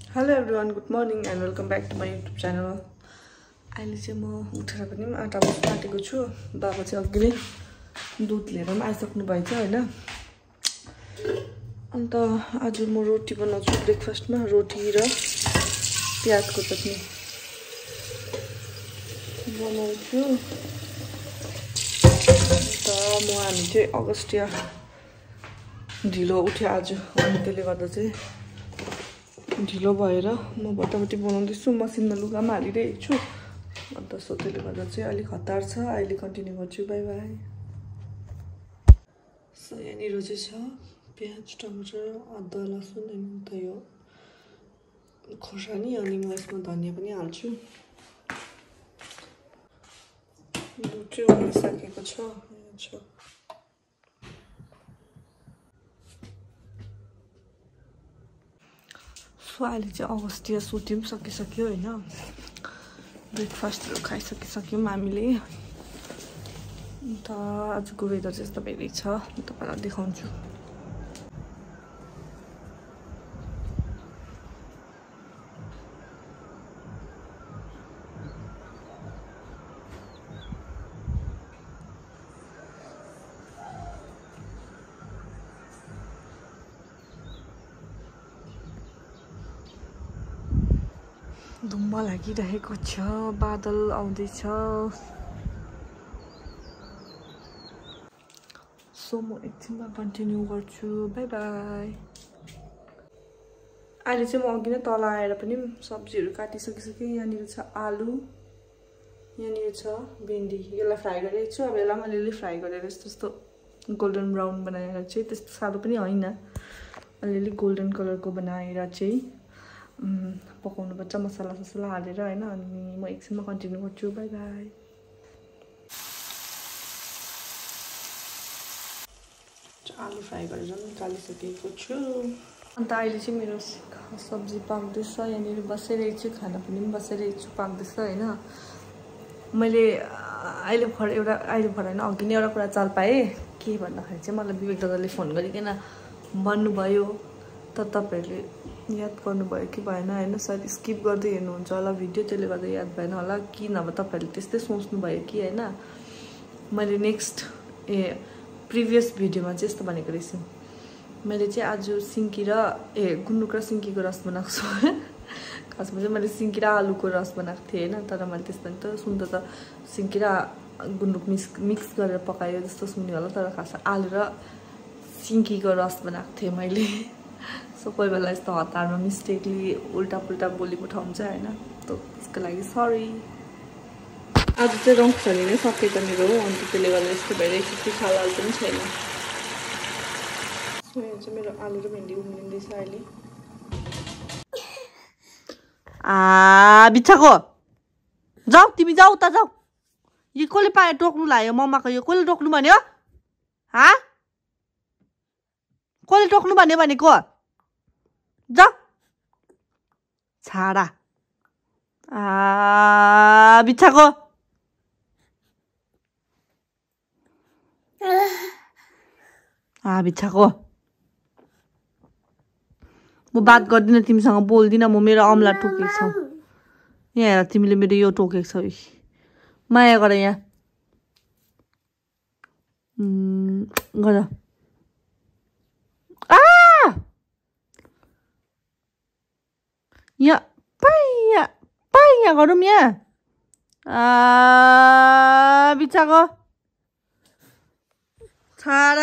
Hello everyone, good morning and welcome back to my YouTube channel. अहिले चाहिँ म उठेर पनि आटा काटेको छु। बाबा चाहिँ अघि नै दुध लिएर पनि आइसक्नु भएछ हैन। अन्त आज म रोटी बनाउँछु ब्रेकफास्टमा, रोटी र प्याजको चटनी बनाउँछु। अन्त हामी चाहिँ अगस्टिया ढिलो उठ्यो आज, अनि त्यसले गर्दा चाहिँ ढिलो भएर म बटाबटी बनाउँदैछु। मसिनमा लुगा पनि हालिरहेको छु। अन्त त्यसले गर्दा चाहिँ अलिक हतार छ। अहिले कन्टिन्यू गर्छु। Bye by. सो यहाँनिर चाहिँ छ प्याज, टमाटर, अदुवा, लसुन अनि त यो खोर्सानी, अनि म यसमा धनिया पनि हाल्छु। दुध चाहिँ उमालिसकेको छ। अहिले चाहिँ अगस्टिया सुति पनि सकिसक्यो हैन। ब्रेकफास्टहरू खाइसकिसक्यौँ हामीले। अन्त आजको वेदर चाहिँ यस्तो बेरै छ, तपाईँलाई देखाउँछु। धुम्म लागिरहेको छ, बादल आउँदैछ। सो म एकछिनमा कन्टिन्यू गर्छु। Bye bye. अहिले चाहिँ म अघि नै तल आएर पनि सब्जीहरू काटिसकिसकेँ। यहाँनिर छ आलु, यहाँनिर छ भिन्डी। यसलाई फ्राई गरिरहेको छु। अब यसलाई पनि अलिअलि फ्राई गरेर यस्तो गोल्डन ब्राउन बनाएर चाहिँ, त्यस्तो साह्रो पनि होइन, अलिअलि गोल्डन कलरको बनाएर चाहिँ पकाउनु पर्छ मसला हालेर हैन। अनि म एकछिनमा कन्टिन्यू गर्छु। Bye by. आलु फ्राई गरेर निकालिसकेको छु। अन्त अहिले चाहिँ मेरो सब्जी पाक्दैछ। यहाँनिर बसिरहेको छु, खाना पनि बसिरहेको छु, पाक्दैछ हैन। मैले अहिले भर होइन, अघि नै एउटा कुरा चाल पाएँ। के भन्दाखेरि चाहिँ मलाई विवेक दादाले फोन गरिकन भन्नुभयो, तर तपाईँहरूले याद गर्नुभयो कि भएन हैन। सायद स्किप गर्दै हेर्नुहुन्छ होला भिडियो, त्यसले गर्दा याद भएन होला कि, नभए तपाईँहरूले त्यस्तै सोच्नुभयो कि हैन। मैले प्रिभियस भिडियोमा चाहिँ यस्तो भनेको रहेछु। मैले चाहिँ आज सिन्की र गुन्द्रुक र सिन्कीको रस बनाएको छु। खासमा चाहिँ मैले सिन्की र आलुको रस बनाएको थिएँ हैन। तर मैले त्यस्तो त सुन्दा त सिन्की र गुन्द्रुक मिक्स गरेर पकायो जस्तो सुन्यो होला, तर खास आलु र सिन्कीको रस बनाएको थिएँ मैले। सो कोही बेला यस्तो हतारमा मिस्टेकली उल्टा पुल्टा बोली पठाउँछ हैन, त्यसको लागि सरी। आज चाहिँ रङ खोली नै सकेछ मेरो, अन्त त्यसले गर्दा यस्तो भइरहेको छ कि खालहाल पनि छैन। सो यहाँ चाहिँ मेरो आलु र भिन्डी उम्लिँदैछ अहिले। बिच्छाको जाऊ, तिमी जाऊ उता जाऊ। यो कसले पाए टोक्नु लाग्यो मम्माको? यो कसले टोक्नु भन्यो? कसले टोक्नु भन्यो भनेको? जा छाडा। बिच्छाको बिच्छाको म बात गर्दिनँ तिमीसँग, बोल्दिनँ म। मेरो अमला टोकेको छ यहाँ हेर, तिमीले मेरो यो टोकेको छ। माया गर यहाँ गर। यहाँ पाइया गरौँ यहाँ। बिच्छाको छाडा।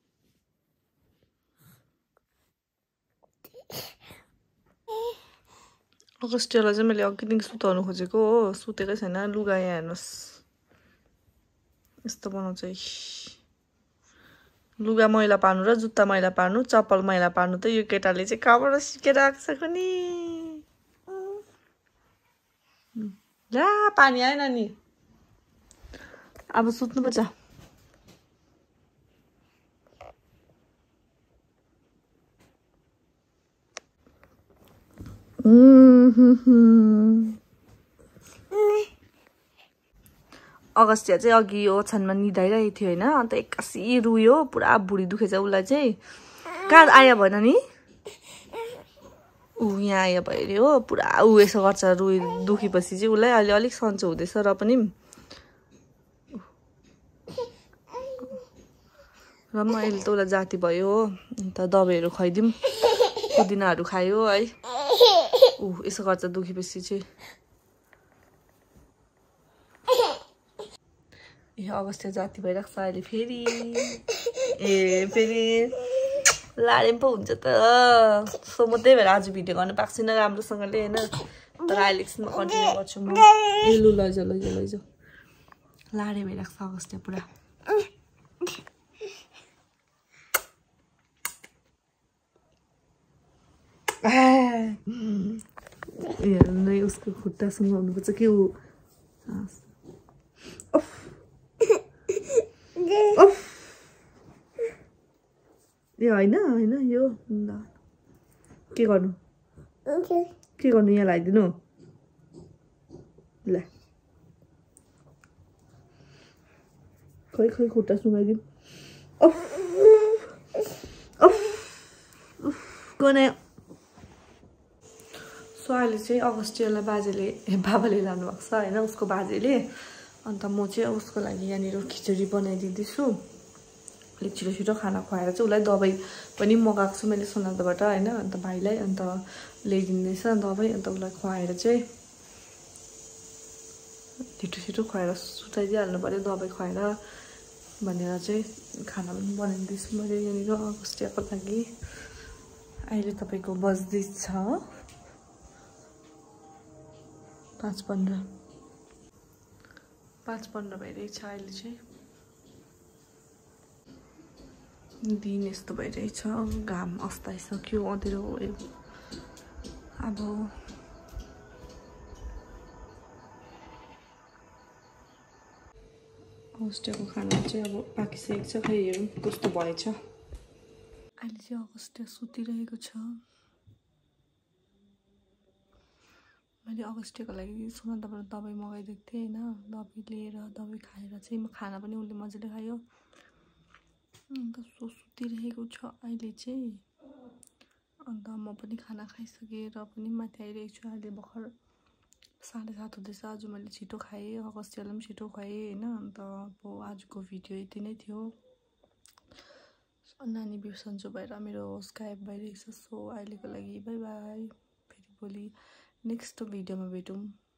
अगस्टियालाई चाहिँ मैले अघिदेखि सुताउनु खोजेको हो, सुतेकै छैन। लुगा यहाँ हेर्नुहोस्, यस्तो बनाउँछ। लुगा मैला पार्नु र जुत्ता मैला पार्नु, चप्पल मैला पार्नु त यो केटाले चाहिँ कहाँबाट सिकेर आएको छ नि। ला पानी आएन नि, अब सुत्नुपर्छ। अगस्टिया चाहिँ अघि ओछ्यानमा निदाइरहेको थियो हैन, अन्त एक्कासी रुयो, पुरा भुडी दुखेछ उसलाई चाहिँ। कहाँ आया भन नि, ऊ यहाँ आयो भयो अरे हो पुरा ऊ यसो गर्छ दुखेपछि चाहिँ उसलाई अहिले अलिक सन्चो हुँदैछ र पनि र म अहिले त उसलाई जाती भयो हो अन्त दबाईहरू खुवाइदिउँ पुदिनाहरू खायो है ऊ यसो गर्छ दुखेपछि चाहिँ ए अगस्त्य जाती भइरहेको छ अहिले फेरि ए फेरि लाडे पो हुन्छ त सो म त्यही भएर आज भिडियो गर्नु पाएको छैन राम्रोसँगले होइन तर अहिले एकछिनमा कन्टिन्यू गर्छु म ए लु लैजाऊ लाडे भइरहेको छ अगस्त्य पुरा नै उसको खुट्टा सुँगाउनुपर्छ के हो ए होइन यो के गर्नु यहाँ लगाइदिनु ल खै खुट्टा सुँगाइदिउँ गनायो सो अहिले चाहिँ अगस्टियालाई बाबाले लानुभएको छ होइन उसको बाजेले अन्त म चाहिँ उसको लागि यहाँनिर खिचडी बनाइदिँदैछु अलिक छिटो खाना खुवाएर चाहिँ उसलाई दबाई पनि मगाएको छु मैले सोनादाबाट होइन अन्त भाइलाई अन्त ल्याइदिँदैछ दबाई अन्त उसलाई खुवाएर चाहिँ छिटो खुवाएर सुताइदिइहाल्नु पऱ्यो दबाई खुवाएर भनेर चाहिँ खाना पनि बनाइदिँदैछु मैले यहाँनिर अगस्टियाको लागि अहिले तपाईँको बज्दैछ 5:15 भइरहेछ अहिले चाहिँ दिन यस्तो भइरहेछ घाम अस्ताइसक्यो अँध्यारो अब अगस्टियाको खाना चाहिँ अब पाकिसकेको छ खै हेरौँ कस्तो भएछ अहिले चाहिँ अगस्टिया सुतिरहेको छ मैले अगस्टियाको लागि सोनादाबाट दबाई मगाइदिएको थिएँ होइन दबाई लिएर दबाई खाएर चाहिँ खाना पनि उसले मजाले खायो अन्त सुतिरहेको छ अहिले चाहिँ अन्त म पनि खाना खाइसकेँ र पनि माथि आइरहेको छु अहिले भर्खर 7:30 हुँदैछ आज मैले छिटो खाएँ अगस्टियालाई पनि छिटो खुवाएँ होइन अन्त अब आजको भिडियो यति नै थियो नानी बिर्सन्छु भएर मेरो होस गायब भइरहेको छ सो अहिलेको लागि बाई बाई फेरि भोलि नेक्स्ट भिडियोमा भेटौँ।